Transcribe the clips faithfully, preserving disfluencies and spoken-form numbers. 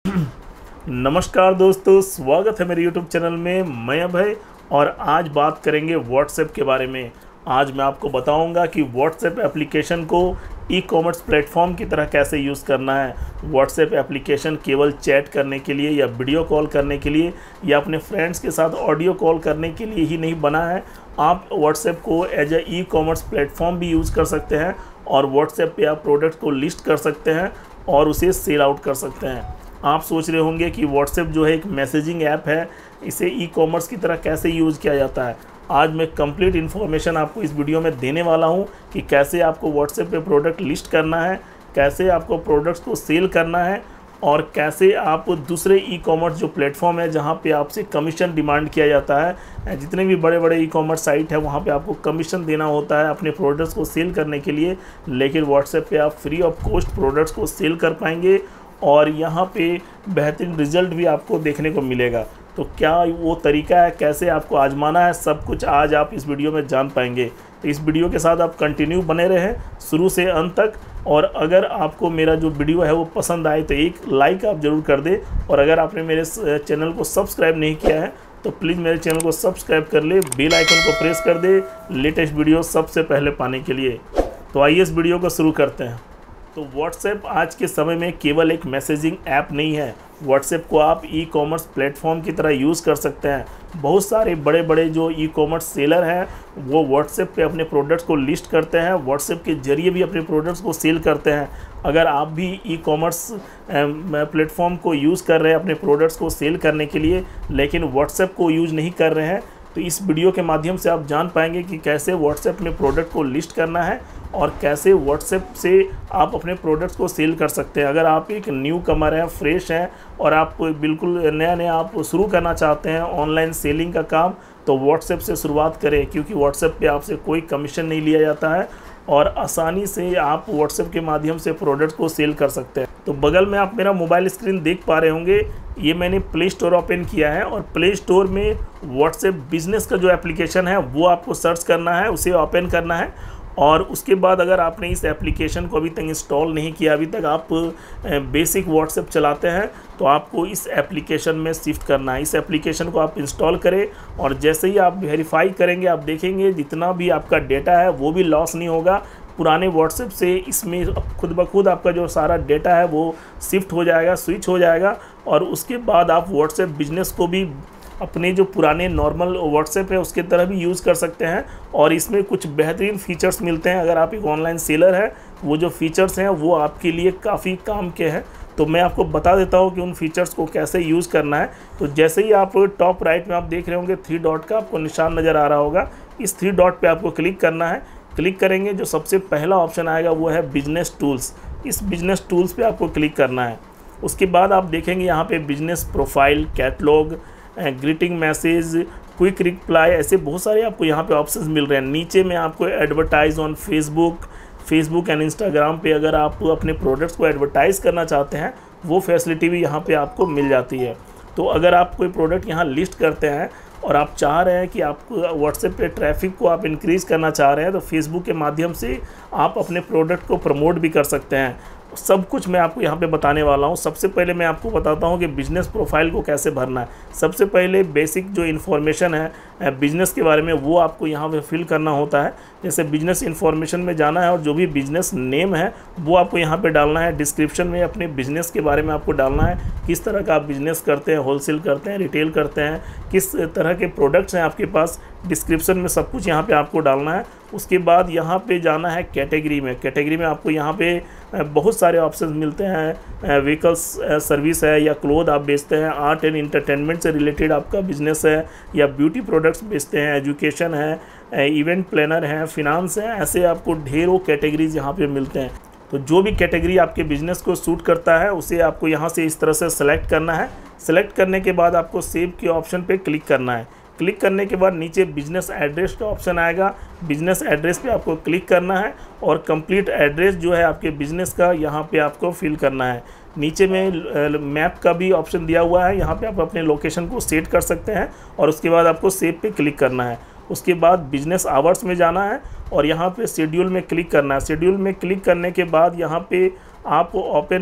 नमस्कार दोस्तों, स्वागत है मेरे यूट्यूब चैनल में। मैं अभय और आज बात करेंगे व्हाट्सएप के बारे में। आज मैं आपको बताऊंगा कि व्हाट्सएप एप्लीकेशन को ई कॉमर्स प्लेटफॉर्म की तरह कैसे यूज़ करना है। व्हाट्सएप एप्लीकेशन केवल चैट करने के लिए या वीडियो कॉल करने के लिए या अपने फ्रेंड्स के साथ ऑडियो कॉल करने के लिए ही नहीं बना है। आप व्हाट्सएप को as a e commerce platform भी यूज़ कर सकते हैं और व्हाट्सएप पे आप प्रोडक्ट को लिस्ट कर सकते हैं और उसे सेल आउट कर सकते हैं। आप सोच रहे होंगे कि व्हाट्सएप जो है एक मैसेजिंग ऐप है, इसे ई कॉमर्स की तरह कैसे यूज़ किया जाता है। आज मैं कंप्लीट इन्फॉर्मेशन आपको इस वीडियो में देने वाला हूं कि कैसे आपको व्हाट्सएप पे प्रोडक्ट लिस्ट करना है, कैसे आपको प्रोडक्ट्स को सेल करना है और कैसे आप दूसरे ई कॉमर्स जो प्लेटफॉर्म है जहां पे आपसे कमीशन डिमांड किया जाता है, जितने भी बड़े बड़े ई कॉमर्स साइट है वहां पे आपको कमीशन देना होता है अपने प्रोडक्ट्स को सेल करने के लिए, लेकिन व्हाट्सएप पे आप फ्री ऑफ कॉस्ट प्रोडक्ट्स को सेल कर पाएंगे और यहाँ पे बेहतरीन रिजल्ट भी आपको देखने को मिलेगा। तो क्या वो तरीका है, कैसे आपको आजमाना है, सब कुछ आज आप इस वीडियो में जान पाएंगे। तो इस वीडियो के साथ आप कंटिन्यू बने रहें शुरू से अंत तक। और अगर आपको मेरा जो वीडियो है वो पसंद आए तो एक लाइक आप ज़रूर कर दें, और अगर आपने मेरे चैनल को सब्सक्राइब नहीं किया है तो प्लीज़ मेरे चैनल को सब्सक्राइब कर ले, बेल आइकन को प्रेस कर दे लेटेस्ट वीडियो सबसे पहले पाने के लिए। तो आइए इस वीडियो को शुरू करते हैं। तो व्हाट्सएप आज के समय में केवल एक मैसेजिंग ऐप नहीं है। व्हाट्सएप को आप ई कॉमर्स प्लेटफॉर्म की तरह यूज़ कर सकते हैं। बहुत सारे बड़े बड़े जो ई कॉमर्स सेलर हैं वो व्हाट्सएप पे अपने प्रोडक्ट्स को लिस्ट करते हैं, व्हाट्सएप के ज़रिए भी अपने प्रोडक्ट्स को सेल करते हैं। अगर आप भी ई कॉमर्स प्लेटफॉर्म को यूज़ कर रहे हैं अपने प्रोडक्ट्स को सेल करने के लिए, लेकिन व्हाट्सएप को यूज़ नहीं कर रहे हैं, तो इस वीडियो के माध्यम से आप जान पाएंगे कि कैसे व्हाट्सएप में प्रोडक्ट को लिस्ट करना है और कैसे व्हाट्सएप से आप अपने प्रोडक्ट्स को सेल कर सकते हैं। अगर आप एक न्यू कमर हैं, फ्रेश हैं और आप बिल्कुल नया नया आप शुरू करना चाहते हैं ऑनलाइन सेलिंग का काम, तो व्हाट्सएप से शुरुआत करें, क्योंकि व्हाट्सएप पे आपसे कोई कमीशन नहीं लिया जाता है और आसानी से आप व्हाट्सएप के माध्यम से प्रोडक्ट को सेल कर सकते हैं। तो बगल में आप मेरा मोबाइल स्क्रीन देख पा रहे होंगे, ये मैंने प्ले स्टोर ओपन किया है और प्ले स्टोर में व्हाट्सएप बिजनेस का जो एप्लीकेशन है वो आपको सर्च करना है, उसे ओपन करना है। और उसके बाद अगर आपने इस एप्लीकेशन को अभी तक इंस्टॉल नहीं किया, अभी तक आप बेसिक व्हाट्सएप चलाते हैं, तो आपको इस एप्लीकेशन में शिफ्ट करना है। इस एप्लीकेशन को आप इंस्टॉल करें और जैसे ही आप वेरीफाई करेंगे आप देखेंगे जितना भी आपका डेटा है वो भी लॉस नहीं होगा। पुराने व्हाट्सएप से इसमें खुद ब खुद आपका जो सारा डेटा है वो शिफ्ट हो जाएगा, स्विच हो जाएगा और उसके बाद आप व्हाट्सएप बिजनेस को भी अपने जो पुराने नॉर्मल व्हाट्सएप है उसके तरह भी यूज़ कर सकते हैं। और इसमें कुछ बेहतरीन फ़ीचर्स मिलते हैं। अगर आप एक ऑनलाइन सेलर है, वो जो फ़ीचर्स हैं वो आपके लिए काफ़ी काम के हैं। तो मैं आपको बता देता हूँ कि उन फीचर्स को कैसे यूज़ करना है। तो जैसे ही आप टॉप राइट में आप देख रहे होंगे थ्री डॉट का आपको निशान नज़र आ रहा होगा, इस थ्री डॉट पर आपको क्लिक करना है। क्लिक करेंगे, जो सबसे पहला ऑप्शन आएगा वो है बिजनेस टूल्स। इस बिजनेस टूल्स पे आपको क्लिक करना है। उसके बाद आप देखेंगे यहाँ पे business profile, catalogue, greeting message, quick reply, ऐसे बहुत सारे आपको यहाँ पे ऑप्शंस मिल रहे हैं। नीचे में आपको advertise on Facebook Facebook and Instagram पे अगर आप अपने प्रोडक्ट्स को एडवर्टाइज़ करना चाहते हैं वो फैसिलिटी भी यहाँ पे आपको मिल जाती है। तो अगर आप कोई प्रोडक्ट यहाँ लिस्ट करते हैं और आप चाह रहे हैं कि आप व्हाट्सएप पे ट्रैफिक को आप इंक्रीज़ करना चाह रहे हैं, तो फेसबुक के माध्यम से आप अपने प्रोडक्ट को प्रमोट भी कर सकते हैं। सब कुछ मैं आपको यहाँ पे बताने वाला हूँ। सबसे पहले मैं आपको बताता हूँ कि बिज़नेस प्रोफाइल को कैसे भरना है। सबसे पहले बेसिक जो इन्फॉर्मेशन है बिज़नेस के बारे में वो आपको यहाँ पे फिल करना होता है। जैसे बिज़नेस इन्फॉर्मेशन में जाना है और जो भी बिज़नेस नेम है वो आपको यहाँ पे डालना है। डिस्क्रिप्शन में अपने बिज़नेस के बारे में आपको डालना है, किस तरह का आप बिज़नेस करते हैं, होलसेल करते हैं, रिटेल करते हैं, किस तरह के प्रोडक्ट्स हैं आपके पास, डिस्क्रिप्शन में सब कुछ यहाँ पे आपको डालना है। उसके बाद यहाँ पे जाना है कैटेगरी में। कैटेगरी में आपको यहाँ पे बहुत सारे ऑप्शंस मिलते हैं। व्हीकल्स सर्विस है या क्लोथ आप बेचते हैं, आर्ट एंड इंटरटेनमेंट से रिलेटेड आपका बिजनेस है या ब्यूटी प्रोडक्ट्स बेचते हैं, एजुकेशन है, इवेंट प्लानर है, फिनांस है, ऐसे आपको ढेरों कैटेगरीज यहाँ पे मिलते हैं। तो जो भी कैटेगरी आपके बिज़नेस को सूट करता है उसे आपको यहाँ से इस तरह से सेलेक्ट करना है। सेलेक्ट करने के बाद आपको सेव के ऑप्शन पे क्लिक करना है। क्लिक करने के बाद नीचे बिजनेस एड्रेस का ऑप्शन आएगा। बिजनेस एड्रेस पे आपको क्लिक करना है और कंप्लीट एड्रेस जो है आपके बिज़नेस का यहाँ पे आपको फिल करना है। नीचे में मैप का भी ऑप्शन दिया हुआ है, यहाँ पे आप अपने लोकेशन को सेट कर सकते हैं और उसके बाद आपको सेव पे क्लिक करना है। उसके बाद बिजनेस आवर्स में जाना है और यहाँ पे शेड्यूल में क्लिक करना है। शेड्यूल में क्लिक करने के बाद यहाँ पे आप ओपन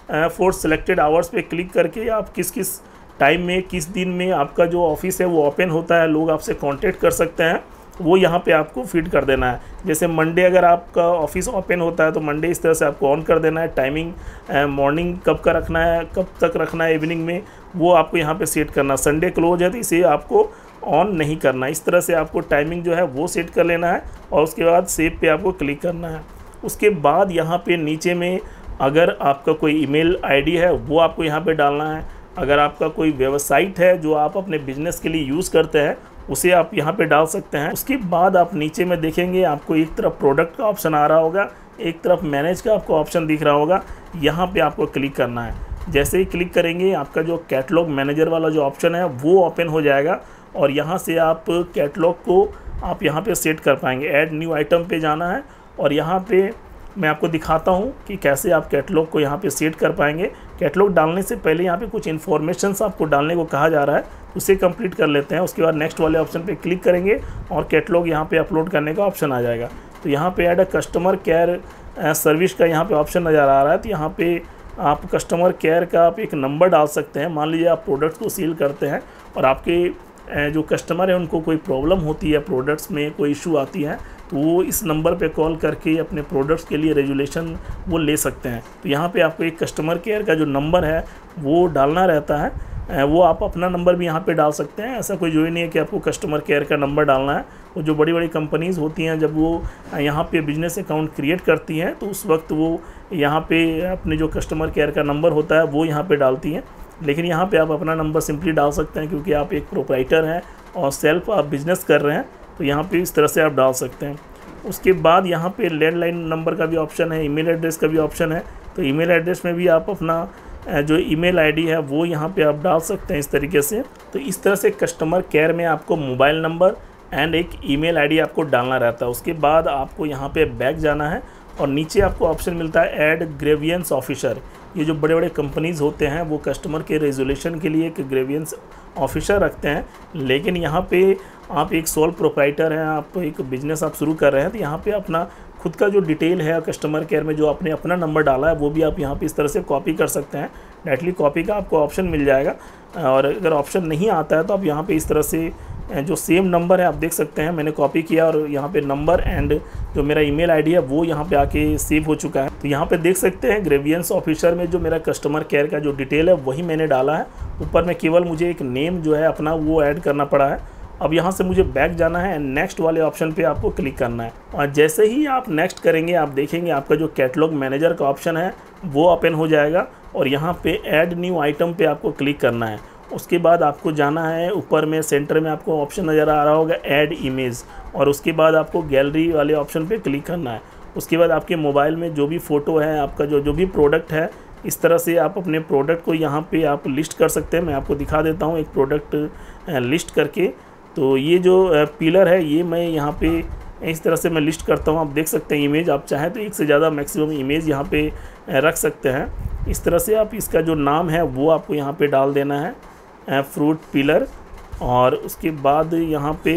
फॉर सिलेक्टेड आवर्स पे क्लिक करके आप किस किस टाइम में, किस दिन में आपका जो ऑफिस है वो ओपन होता है, लोग आपसे कांटेक्ट कर सकते हैं, वो यहाँ पे आपको फीड कर देना है। जैसे मंडे अगर आपका ऑफिस ओपन होता है तो मंडे इस तरह से आपको ऑन कर देना है। टाइमिंग मॉर्निंग कब का रखना है, कब तक रखना है, इवनिंग में, वो आपको यहाँ पे सेट करना। संडे क्लोज है तो इसे आपको ऑन नहीं करना। इस तरह से आपको टाइमिंग जो है वो सेट कर लेना है और उसके बाद सेव पे आपको क्लिक करना है। उसके बाद यहाँ पे नीचे में अगर आपका कोई ईमेल आईडी है वो आपको यहाँ पे डालना है। अगर आपका कोई वेबसाइट है जो आप अपने बिजनेस के लिए यूज़ करते हैं उसे आप यहाँ पे डाल सकते हैं। उसके बाद आप नीचे में देखेंगे आपको एक तरफ प्रोडक्ट का ऑप्शन आ रहा होगा, एक तरफ मैनेज का आपको ऑप्शन दिख रहा होगा, यहाँ पे आपको क्लिक करना है। जैसे ही क्लिक करेंगे आपका जो कैटलॉग मैनेजर वाला जो ऑप्शन है वो ओपन हो जाएगा और यहाँ से आप कैटलॉग को आप यहाँ पे सेट कर पाएंगे। ऐड न्यू आइटम पे जाना है और यहाँ पे मैं आपको दिखाता हूँ कि कैसे आप कैटलॉग को यहाँ पे सेट कर पाएंगे। कैटलॉग डालने से पहले यहाँ पे कुछ इन्फॉर्मेशंस आपको डालने को कहा जा रहा है, उसे कंप्लीट कर लेते हैं। उसके बाद नेक्स्ट वाले ऑप्शन पे क्लिक करेंगे और कैटलॉग यहाँ पे अपलोड करने का ऑप्शन आ जाएगा। तो यहाँ पे add a customer care service का यहाँ पे ऑप्शन नज़र आ रहा है। तो यहाँ पे आप कस्टमर केयर का आप एक नंबर डाल सकते हैं। मान लीजिए आप प्रोडक्ट्स को सेल करते हैं और आपके जो कस्टमर है उनको कोई प्रॉब्लम होती है, प्रोडक्ट्स में कोई इशू आती है, तो वो इस नंबर पे कॉल करके अपने प्रोडक्ट्स के लिए रेजुलेशन वो ले सकते हैं। तो यहाँ पे आपको एक कस्टमर केयर का जो नंबर है वो डालना रहता है। वो आप अपना नंबर भी यहाँ पे डाल सकते हैं। ऐसा कोई जरूरी नहीं है कि आपको कस्टमर केयर का नंबर डालना है। वो जो बड़ी बड़ी कंपनीज़ होती हैं जब वो यहाँ पे बिजनेस अकाउंट क्रिएट करती हैं तो उस वक्त वो यहाँ पे अपने जो कस्टमर केयर का नंबर होता है वो यहाँ पे डालती हैं। लेकिन यहाँ पे आप अपना नंबर सिंपली डाल सकते हैं क्योंकि आप एक प्रोप्राइटर हैं और सेल्फ आप बिज़नेस कर रहे हैं, तो यहाँ पे इस तरह से आप डाल सकते हैं। उसके बाद यहाँ पे लैंडलाइन नंबर का भी ऑप्शन है, ईमेल एड्रेस का भी ऑप्शन है। तो ईमेल एड्रेस में भी आप अपना जो ईमेल आईडी है वो यहाँ पे आप डाल सकते हैं इस तरीके से। तो इस तरह से कस्टमर केयर में आपको मोबाइल नंबर एंड एक ईमेल आईडी आपको डालना रहता है। उसके बाद आपको यहाँ पे बैक जाना है और नीचे आपको ऑप्शन मिलता है ऐड ग्रेवियंस ऑफिसर। ये जो बड़े बड़े कंपनीज़ होते हैं वो कस्टमर के रेजोल्यूशन के लिए एक ग्रेवियंस ऑफिसर रखते हैं, लेकिन यहाँ पे आप एक सोल प्रोप्राइटर हैं, आप एक बिज़नेस आप शुरू कर रहे हैं, तो यहाँ पे अपना खुद का जो डिटेल है कस्टमर केयर में जो आपने अपना नंबर डाला है वो भी आप यहाँ पे इस तरह से कॉपी कर सकते हैं। डायरेक्टली कॉपी का आपको ऑप्शन मिल जाएगा और अगर ऑप्शन नहीं आता है तो आप यहाँ पे इस तरह से जो सेम नंबर है आप देख सकते हैं, मैंने कॉपी किया और यहाँ पे नंबर एंड जो मेरा ईमेल आईडी है वो यहाँ पे आके सेव हो चुका है। तो यहाँ पे देख सकते हैं ग्रेवियंस ऑफिसर में जो मेरा कस्टमर केयर का जो डिटेल है वही मैंने डाला है। ऊपर में केवल मुझे एक नेम जो है अपना वो ऐड करना पड़ा है। अब यहाँ से मुझे बैक जाना है एंड नेक्स्ट वाले ऑप्शन पे आपको क्लिक करना है और जैसे ही आप नेक्स्ट करेंगे आप देखेंगे आपका जो कैटलॉग मैनेजर का ऑप्शन है वो ओपन हो जाएगा और यहाँ पे ऐड न्यू आइटम पे आपको क्लिक करना है। उसके बाद आपको जाना है ऊपर में सेंटर में आपको ऑप्शन नज़र आ रहा होगा ऐड इमेज और उसके बाद आपको गैलरी वाले ऑप्शन पे क्लिक करना है। उसके बाद आपके मोबाइल में जो भी फ़ोटो है आपका जो जो भी प्रोडक्ट है इस तरह से आप अपने प्रोडक्ट को यहाँ पे आप लिस्ट कर सकते हैं। मैं आपको दिखा देता हूँ एक प्रोडक्ट लिस्ट करके। तो ये जो पिलर है ये मैं यहाँ पे इस तरह से मैं लिस्ट करता हूँ। आप देख सकते हैं इमेज, आप चाहें तो एक से ज़्यादा मैक्सिमम इमेज यहाँ पे रख सकते हैं। इस तरह से आप इसका जो नाम है वो आपको यहाँ पे डाल देना है फ्रूट पिलर और उसके बाद यहाँ पे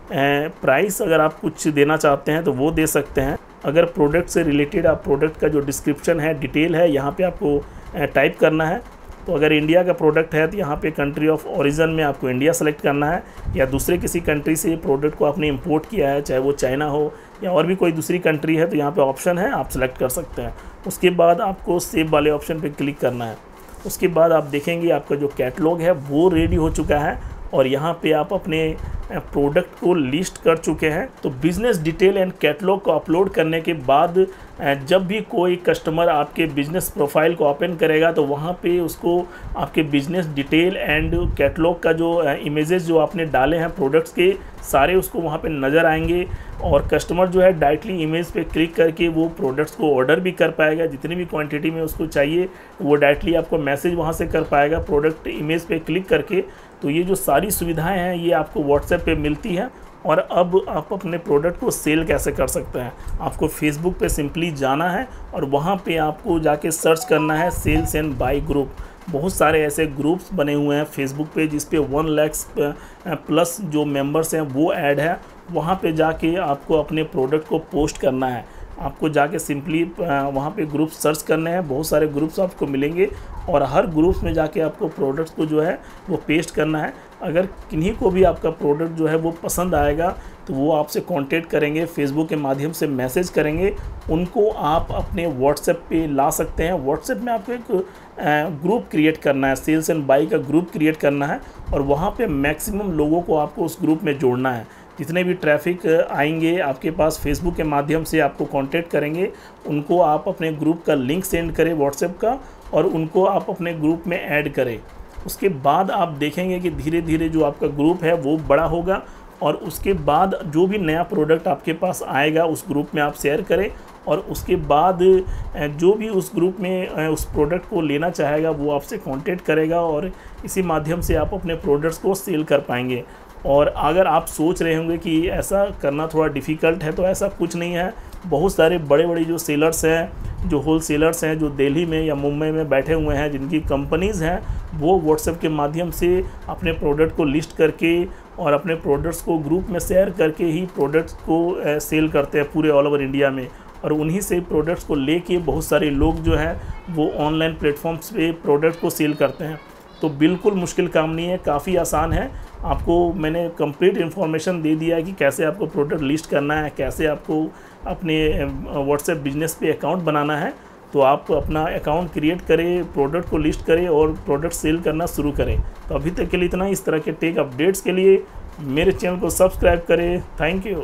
प्राइस अगर आप कुछ देना चाहते हैं तो वो दे सकते हैं। अगर प्रोडक्ट से रिलेटेड आप प्रोडक्ट का जो डिस्क्रिप्शन है डिटेल है यहाँ पे आपको टाइप करना है। तो अगर इंडिया का प्रोडक्ट है तो यहाँ पे कंट्री ऑफ ओरिजिन में आपको इंडिया सेलेक्ट करना है, या दूसरे किसी कंट्री से प्रोडक्ट को आपने इंपोर्ट किया है चाहे वो चाइना हो या और भी कोई दूसरी कंट्री है तो यहाँ पे ऑप्शन है आप सेलेक्ट कर सकते हैं। उसके बाद आपको सेव वाले ऑप्शन पे क्लिक करना है। उसके बाद आप देखेंगे आपका जो कैटलॉग है वो रेडी हो चुका है और यहाँ पे आप अपने प्रोडक्ट को लिस्ट कर चुके हैं। तो बिज़नेस डिटेल एंड कैटलॉग को अपलोड करने के बाद जब भी कोई कस्टमर आपके बिज़नेस प्रोफाइल को ओपन करेगा तो वहाँ पे उसको आपके बिज़नेस डिटेल एंड कैटलॉग का जो इमेजेस जो आपने डाले हैं प्रोडक्ट्स के सारे उसको वहाँ पे नज़र आएंगे और कस्टमर जो है डायरेक्टली इमेज पे क्लिक करके वो प्रोडक्ट्स को ऑर्डर भी कर पाएगा। जितनी भी क्वांटिटी में उसको चाहिए वो डायरेक्टली आपको मैसेज वहाँ से कर पाएगा प्रोडक्ट इमेज पे क्लिक करके। तो ये जो सारी सुविधाएं हैं ये आपको व्हाट्सएप पे मिलती हैं। और अब आप अपने प्रोडक्ट को सेल कैसे कर सकते हैं, आपको फेसबुक पे सिंपली जाना है और वहाँ पे आपको जाके सर्च करना है सेल्स एंड बाय ग्रुप। बहुत सारे ऐसे ग्रुप्स बने हुए हैं फेसबुक पे जिस पे वन लैक्स प्लस जो मेंबर्स हैं वो ऐड है। वहाँ पे जाके आपको अपने प्रोडक्ट को पोस्ट करना है। आपको जाके सिंपली वहाँ पे ग्रुप सर्च करने हैं, बहुत सारे ग्रुप्स आपको मिलेंगे और हर ग्रुप में जाके आपको प्रोडक्ट्स को जो है वो पेस्ट करना है। अगर किन्हीं को भी आपका प्रोडक्ट जो है वो पसंद आएगा तो वो आपसे कांटेक्ट करेंगे, फेसबुक के माध्यम से मैसेज करेंगे, उनको आप अपने व्हाट्सएप पे ला सकते हैं। व्हाट्सएप में आपको एक ग्रुप क्रिएट करना है, सेल्स एंड बाई का ग्रुप क्रिएट करना है और वहाँ पे मैक्सिमम लोगों को आपको उस ग्रुप में जोड़ना है। जितने भी ट्रैफिक आएंगे आपके पास फेसबुक के माध्यम से आपको कांटेक्ट करेंगे, उनको आप अपने ग्रुप का लिंक सेंड करें व्हाट्सएप का और उनको आप अपने ग्रुप में ऐड करें। उसके बाद आप देखेंगे कि धीरे धीरे जो आपका ग्रुप है वो बड़ा होगा और उसके बाद जो भी नया प्रोडक्ट आपके पास आएगा उस ग्रुप में आप शेयर करें और उसके बाद जो भी उस ग्रुप में उस प्रोडक्ट को लेना चाहेगा वो आपसे कांटेक्ट करेगा और इसी माध्यम से आप अपने प्रोडक्ट्स को सेल कर पाएंगे। और अगर आप सोच रहे होंगे कि ऐसा करना थोड़ा डिफ़िकल्ट है, तो ऐसा कुछ नहीं है। बहुत सारे बड़े बड़े जो सेलर्स हैं, जो होल सेलर्स हैं, जो दिल्ली में या मुंबई में बैठे हुए हैं, जिनकी कंपनीज़ हैं, वो व्हाट्सएप के माध्यम से अपने प्रोडक्ट को लिस्ट करके और अपने प्रोडक्ट्स को ग्रुप में शेयर करके ही प्रोडक्ट्स को सेल करते हैं पूरे ऑल ओवर इंडिया में। और उन्हीं से प्रोडक्ट्स को लेके बहुत सारे लोग जो हैं वो ऑनलाइन प्लेटफॉर्म्स पे प्रोडक्ट को सेल करते हैं। तो बिल्कुल मुश्किल काम नहीं है, काफ़ी आसान है। आपको मैंने कंप्लीट इन्फॉर्मेशन दे दिया है कि कैसे आपको प्रोडक्ट लिस्ट करना है, कैसे आपको अपने व्हाट्सएप बिजनेस पे अकाउंट बनाना है। तो आप अपना अकाउंट क्रिएट करें, प्रोडक्ट को लिस्ट करें और प्रोडक्ट सेल करना शुरू करें। तो अभी तक के लिए इतना। इस तरह के टेक अपडेट्स के लिए मेरे चैनल को सब्सक्राइब करें। Thank you.